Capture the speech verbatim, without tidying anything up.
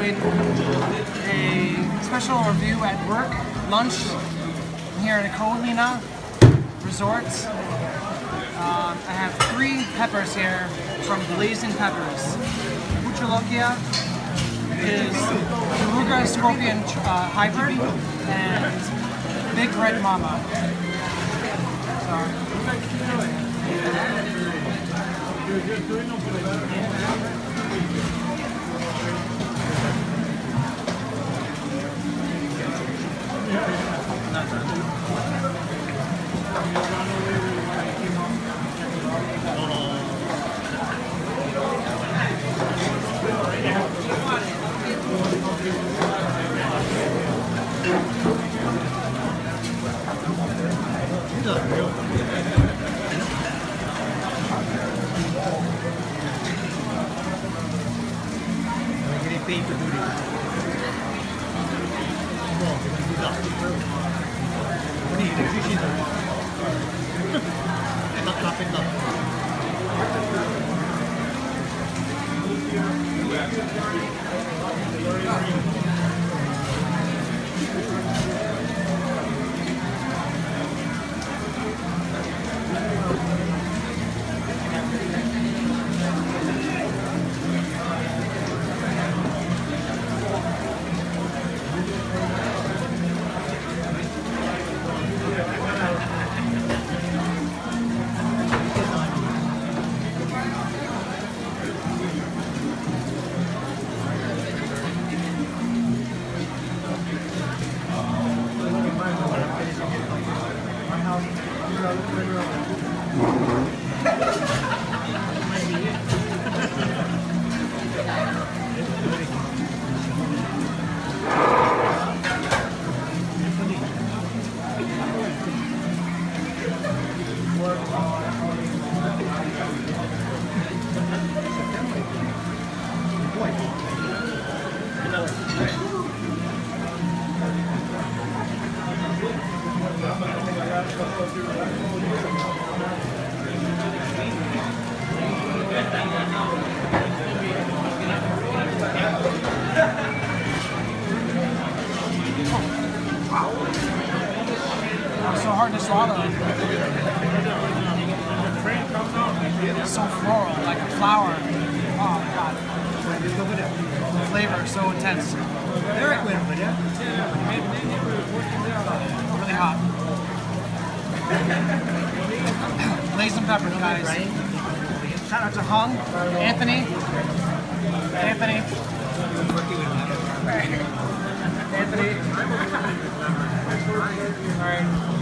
doing a special review at work, lunch, here at Ko Olina Resort. Um, I have three peppers here from Blazing Peppers. Ucholokia is Beluga Scorpion uh, Hybrid and Big Red Mama. So, paid to do this. What are you, electrician? Not carpenter. It's so hard to swallow. It's so floral, like a flower. Oh my god. The flavor is so intense. Really hot. Blazing peppers, guys. Shout out to Hung, Anthony. Anthony. Anthony. Alright.